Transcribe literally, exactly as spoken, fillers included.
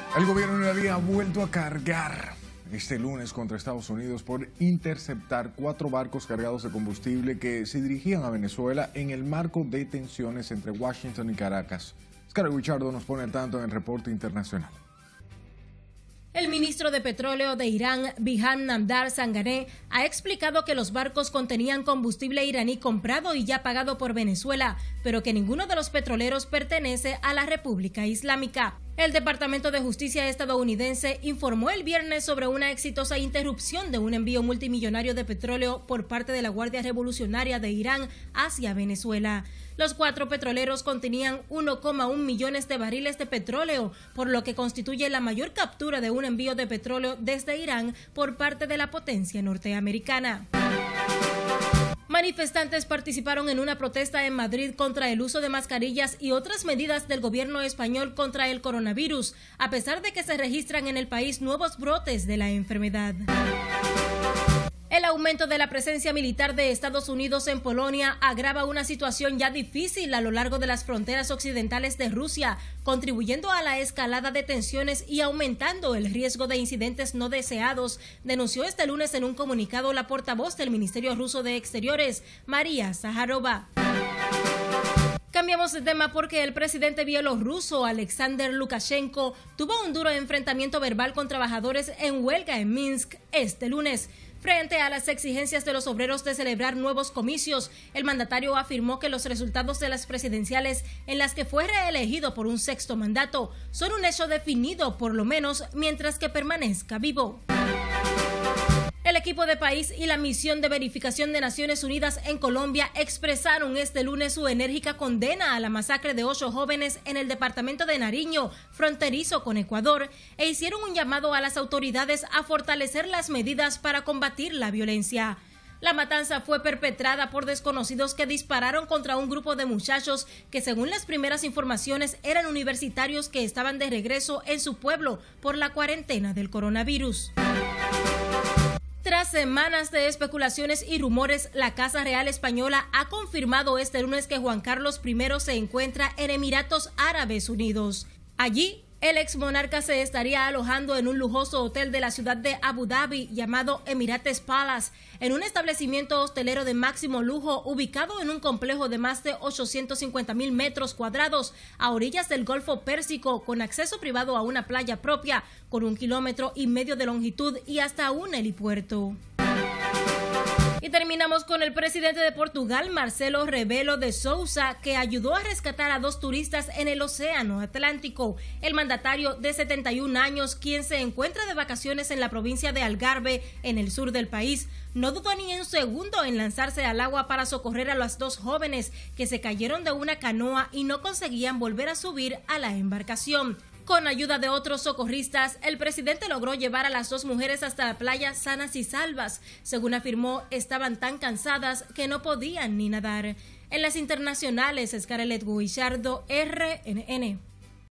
El gobierno iraní ha vuelto a cargar este lunes contra Estados Unidos por interceptar cuatro barcos cargados de combustible que se dirigían a Venezuela en el marco de tensiones entre Washington y Caracas. Scarlett Guichardo nos pone al tanto en el reporte internacional. El ministro de Petróleo de Irán, Bijan Namdar Zanganeh, ha explicado que los barcos contenían combustible iraní comprado y ya pagado por Venezuela, pero que ninguno de los petroleros pertenece a la República Islámica. El Departamento de Justicia estadounidense informó el viernes sobre una exitosa interrupción de un envío multimillonario de petróleo por parte de la Guardia Revolucionaria de Irán hacia Venezuela. Los cuatro petroleros contenían uno coma uno millones de barriles de petróleo, por lo que constituye la mayor captura de un envío de petróleo desde Irán por parte de la potencia norteamericana. Manifestantes participaron en una protesta en Madrid contra el uso de mascarillas y otras medidas del gobierno español contra el coronavirus, a pesar de que se registran en el país nuevos brotes de la enfermedad. El aumento de la presencia militar de Estados Unidos en Polonia agrava una situación ya difícil a lo largo de las fronteras occidentales de Rusia, contribuyendo a la escalada de tensiones y aumentando el riesgo de incidentes no deseados, denunció este lunes en un comunicado la portavoz del Ministerio Ruso de Exteriores, María Zaharova. Cambiamos de tema porque el presidente bielorruso Alexander Lukashenko tuvo un duro enfrentamiento verbal con trabajadores en huelga en Minsk este lunes. Frente a las exigencias de los obreros de celebrar nuevos comicios, el mandatario afirmó que los resultados de las presidenciales, en las que fue reelegido por un sexto mandato, son un hecho definido por lo menos mientras que permanezca vivo. El equipo de país y la misión de verificación de Naciones Unidas en Colombia expresaron este lunes su enérgica condena a la masacre de ocho jóvenes en el departamento de Nariño, fronterizo con Ecuador, e hicieron un llamado a las autoridades a fortalecer las medidas para combatir la violencia. La matanza fue perpetrada por desconocidos que dispararon contra un grupo de muchachos que, según las primeras informaciones, eran universitarios que estaban de regreso en su pueblo por la cuarentena del coronavirus. Tras semanas de especulaciones y rumores, la Casa Real Española ha confirmado este lunes que Juan Carlos primero se encuentra en Emiratos Árabes Unidos. Allí, el ex monarca se estaría alojando en un lujoso hotel de la ciudad de Abu Dhabi llamado Emirates Palace, en un establecimiento hostelero de máximo lujo ubicado en un complejo de más de ochocientos cincuenta mil metros cuadrados a orillas del Golfo Pérsico, con acceso privado a una playa propia, con un kilómetro y medio de longitud y hasta un helipuerto. Y terminamos con el presidente de Portugal, Marcelo Rebelo de Sousa, que ayudó a rescatar a dos turistas en el Océano Atlántico. El mandatario de setenta y un años, quien se encuentra de vacaciones en la provincia de Algarve, en el sur del país, no dudó ni un segundo en lanzarse al agua para socorrer a las dos jóvenes que se cayeron de una canoa y no conseguían volver a subir a la embarcación. Con ayuda de otros socorristas, el presidente logró llevar a las dos mujeres hasta la playa sanas y salvas. Según afirmó, estaban tan cansadas que no podían ni nadar. En las internacionales, Scarlett Guichardo, R N N.